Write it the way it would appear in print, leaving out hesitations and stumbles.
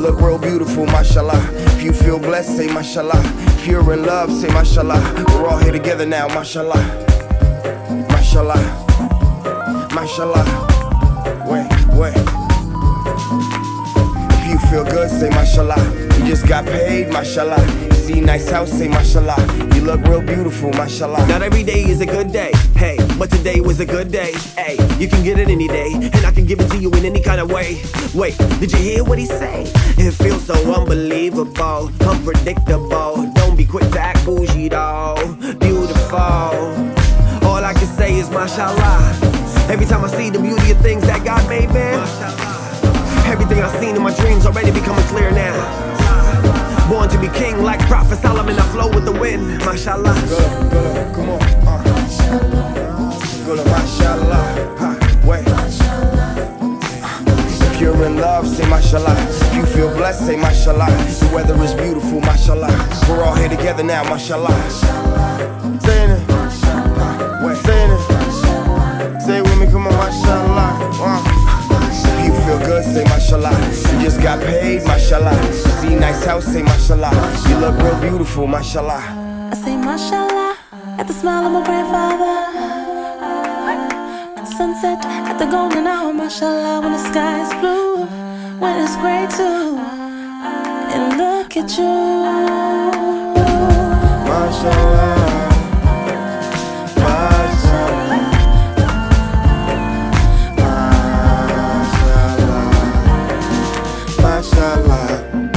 look real beautiful, mashallah. If you feel blessed, say mashallah. If you're in love, say mashallah. We're all here together now, mashallah. Mashallah, mashallah. Wait. If you feel good, say mashallah. You just got paid, mashallah. You see nice house, say mashallah. You look real beautiful, mashallah. Not every day is a good day, hey, but today was a good day, hey. You can get it any day, and I can give it to you in any kind of way. Wait, did you hear what he say? It feels so unbelievable, unpredictable. Don't be quick to act bougie though, beautiful. All I can say is mashallah. Every time I see the beauty of things that God made, man, everything I've seen in my dreams already becoming clear now. Born to be king like Prophet Solomon, I flow with the wind, mashallah. Good, come on, Good, mashallah. Wait. If you're in love, say mashallah. If you feel blessed, say mashallah. The weather is beautiful, mashallah. We're all here together now, mashallah. Saying it. Wait, saying it. Say it with me, come on, mashallah. If you feel good, say mashallah. You just got paid, mashallah. See nice house, say mashallah. You look real beautiful, mashallah. I say mashallah at the smile of my grandfather. Sunset at the golden hour, mashallah, when the sky is blue, when it's gray too. And look at you, mashallah. Mashallah,